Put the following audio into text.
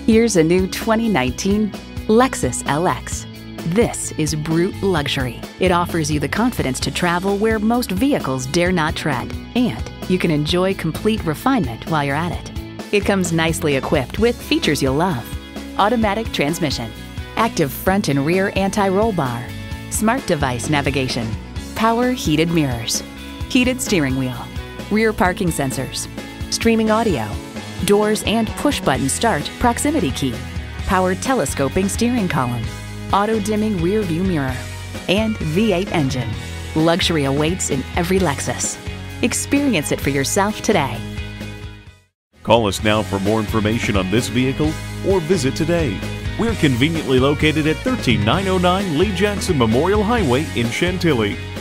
Here's a new 2019 Lexus LX. This is brute luxury. It offers you the confidence to travel where most vehicles dare not tread, and you can enjoy complete refinement while you're at it. It comes nicely equipped with features you'll love: automatic transmission, active front and rear anti-roll bar, smart device navigation, power heated mirrors, heated steering wheel, rear parking sensors, streaming audio, doors and push-button start proximity key, power telescoping steering column, auto-dimming rear view mirror, and V8 engine. Luxury awaits in every Lexus. Experience it for yourself today. Call us now for more information on this vehicle or visit today. We're conveniently located at 13909 Lee Jackson Memorial Highway in Chantilly.